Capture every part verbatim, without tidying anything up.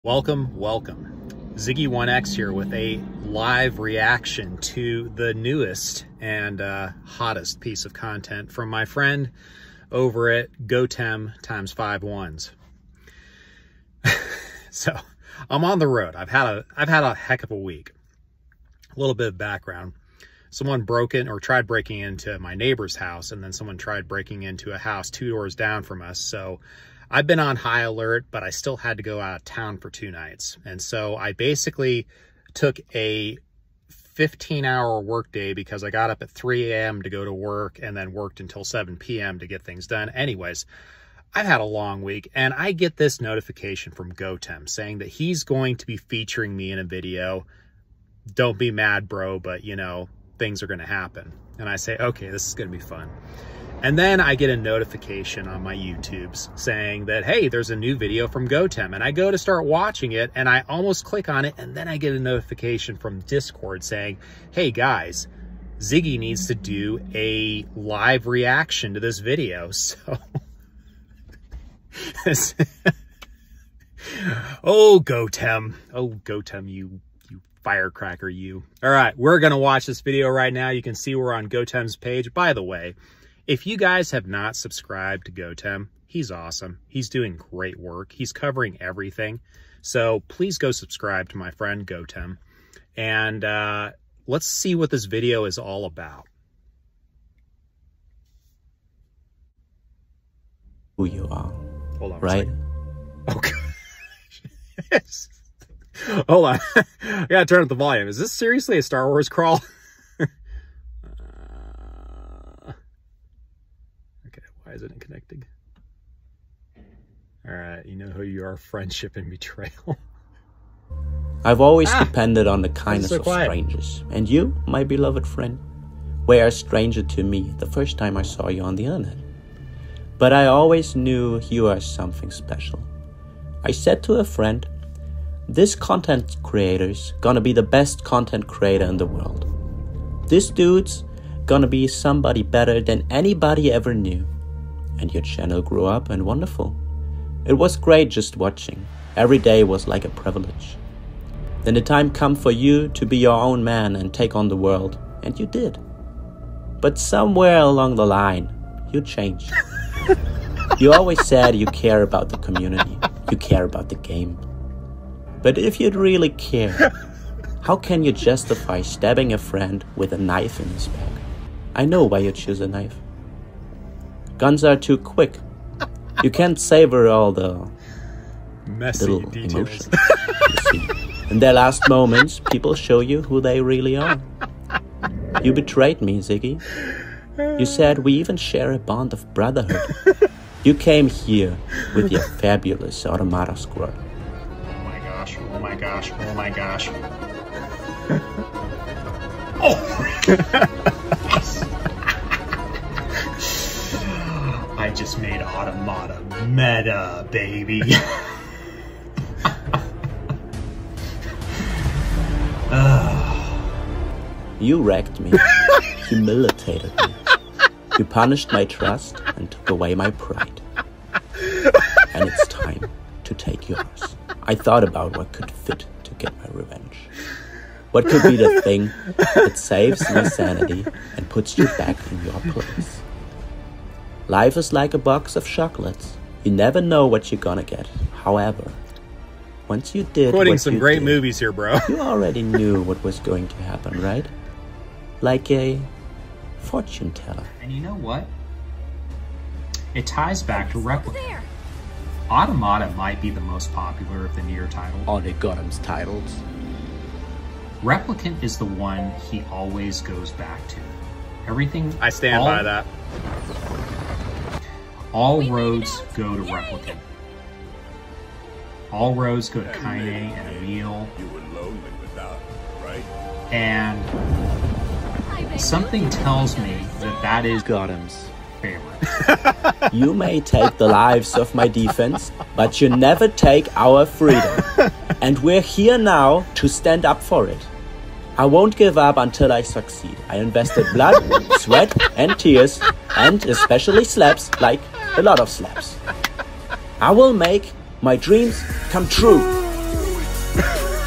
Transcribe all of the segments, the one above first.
Welcome, welcome. Ziggy one X here with a live reaction to the newest and uh, hottest piece of content from my friend over at Gotem times five ones. So I'm on the road. I've had a I've had a heck of a week. A little bit of background. Someone broke in or tried breaking into my neighbor's house, and then someone tried breaking into a house two doors down from us. So I've been on high alert, but I still had to go out of town for two nights. And so I basically took a fifteen hour workday because I got up at three A M to go to work and then worked until seven P M to get things done. Anyways, I've had a long week, and I get this notification from Gotem saying that he's going to be featuring me in a video. Don't be mad, bro, but you know, things are going to happen. And I say, okay, this is going to be fun. And then I get a notification on my YouTubes saying that, hey, there's a new video from Gotem. And I go to start watching it, and I almost click on it, and then I get a notification from Discord saying, hey guys, Ziggy needs to do a live reaction to this video. So, oh, Gotem. Oh, Gotem, you, you firecracker, you. All right, we're going to watch this video right now. You can see we're on Gotem's page. By the way, if you guys have not subscribed to Gotem, he's awesome. He's doing great work. He's covering everything. So please go subscribe to my friend Gotem. And uh, let's see what this video is all about. Who you are. Hold on, right? Oh, gosh. Hold on. I gotta turn up the volume. Is this seriously a Star Wars crawl? Why isn't it connecting? All right, you know who you are, friendship and betrayal. I've always ah, depended on the kindness so of quiet. strangers. And you, my beloved friend, were a stranger to me the first time I saw you on the internet. But I always knew you are something special. I said to a friend, this content creator's gonna be the best content creator in the world. This dude's gonna be somebody better than anybody ever knew. And your channel grew up and wonderful. It was great just watching. Every day was like a privilege. Then the time come for you to be your own man and take on the world, and you did. But somewhere along the line, you changed. You always said you care about the community, you care about the game. But if you'd really care, how can you justify stabbing a friend with a knife in his back? I know why you choose a knife. Guns are too quick. You can't savor all the messy little details. emotions. You see, in their last moments, people show you who they really are. You betrayed me, Ziggy. You said we even share a bond of brotherhood. You came here with your fabulous automata squad. Oh my gosh, oh my gosh, oh my gosh. Oh! I just made automata meta, baby. You wrecked me, humiliated me. You punished my trust and took away my pride. And it's time to take yours. I thought about what could fit to get my revenge. What could be the thing that saves my sanity and puts you back in your place? Life is like a box of chocolates. You never know what you're gonna get. However, once you did Quoting what some you great did, movies here, bro. you already knew what was going to happen, right? Like a fortune teller. And you know what? It ties back to Replicant. Automata might be the most popular of the NieR titles. All the Gotem's titles. Replicant is the one he always goes back to. Everything... I stand all, by that. All roads go to Replicant. All roads go to Kaine and Emil. You were lonely without, right? And something tells me that that is Gotem's favorite. You may take the lives of my defense, but you never take our freedom. And we're here now to stand up for it. I won't give up until I succeed. I invested blood, sweat, and tears, and especially slaps, like a lot of slaps. I will make my dreams come true.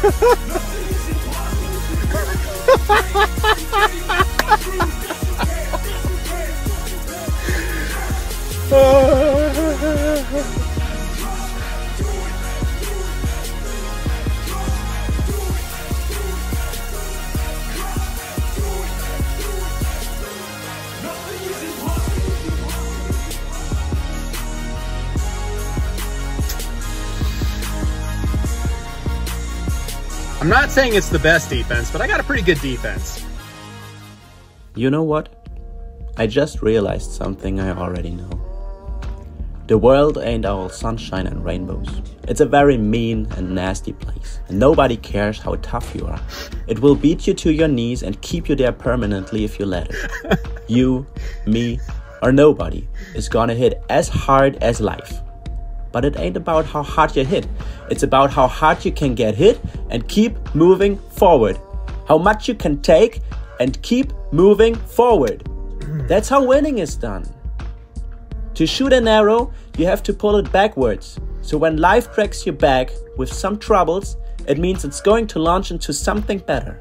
I'm not saying it's the best defense, but I got a pretty good defense. You know what? I just realized something I already know. The world ain't all sunshine and rainbows. It's a very mean and nasty place, and nobody cares how tough you are. It will beat you to your knees and keep you there permanently if you let it. You, me, or nobody is gonna hit as hard as life. But it ain't about how hard you hit. It's about how hard you can get hit and keep moving forward. How much you can take and keep moving forward. That's how winning is done. To shoot an arrow, you have to pull it backwards. So when life drags you back with some troubles, it means it's going to launch into something better.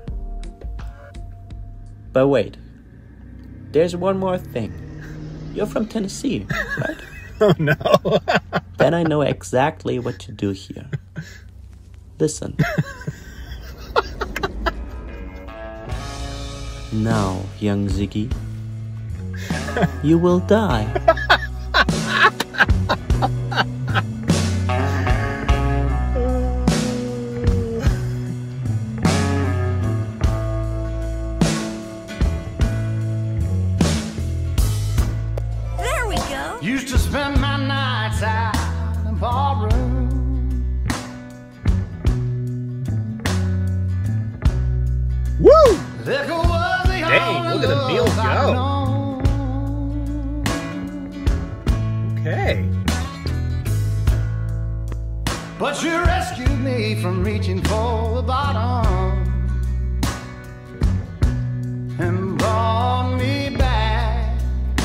But wait, there's one more thing. You're from Tennessee, right? Oh no. Then I know exactly what to do here. Listen. Now, young Ziggy, you will die. There we go. Used to spend my nights out in the ballroom. Woo! Liquor was the Dang, only look at the meal love I'd go. known. Okay. But you rescued me from reaching for the bottom and brought me back,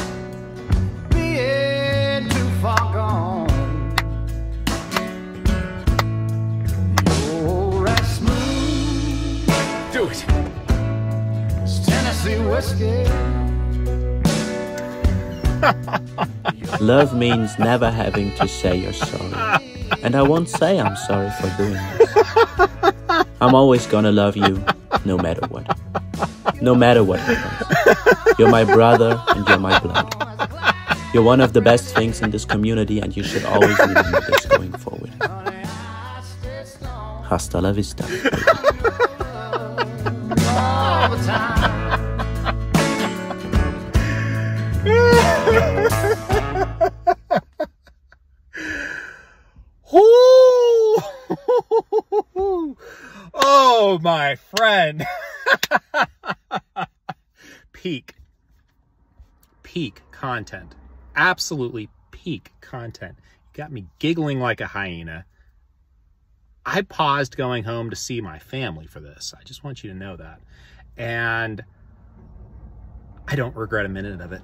being too far gone. You're as smooth Do it. as Tennessee whiskey. Love means never having to say you're sorry. And I won't say I'm sorry for doing this. I'm always gonna love you, no matter what. No matter what happens. You're my brother and you're my blood. You're one of the best things in this community and you should always remember this going forward. Hasta la vista, baby. All the time. Oh, my friend. Peak. Peak content. Absolutely peak content. You got me giggling like a hyena. I paused going home to see my family for this. I just want you to know that. And I don't regret a minute of it.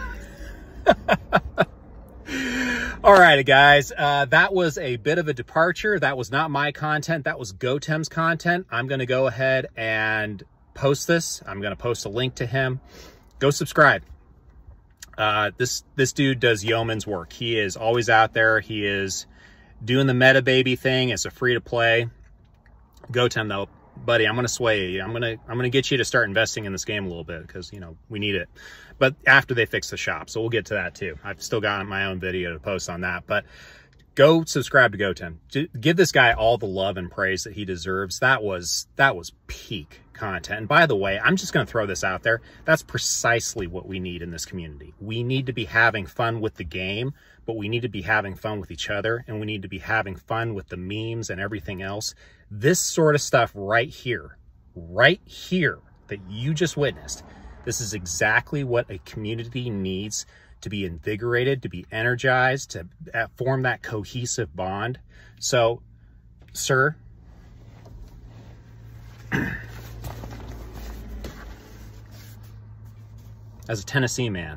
All right, guys, uh, that was a bit of a departure. That was not my content. That was Gotem's content. I'm going to go ahead and post this. I'm going to post a link to him. Go subscribe. Uh, this, this dude does yeoman's work. He is always out there. He is doing the meta baby thing. It's a free to play. Gotem, though, buddy, I'm going to sway you. I'm going to, I'm going to get you to start investing in this game a little bit because, you know, we need it. But after they fix the shop, so we'll get to that too. I've still got my own video to post on that, but go subscribe to Gotem. Give this guy all the love and praise that he deserves. That was, that was peak content. And by the way, I'm just going to throw this out there. That's precisely what we need in this community. We need to be having fun with the game, but we need to be having fun with each other, and we need to be having fun with the memes and everything else. This sort of stuff right here, right here that you just witnessed, this is exactly what a community needs to be invigorated, to be energized, to form that cohesive bond. So, sir, as a Tennessee man,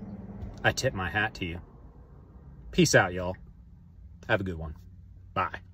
I tip my hat to you. Peace out, y'all. Have a good one. Bye.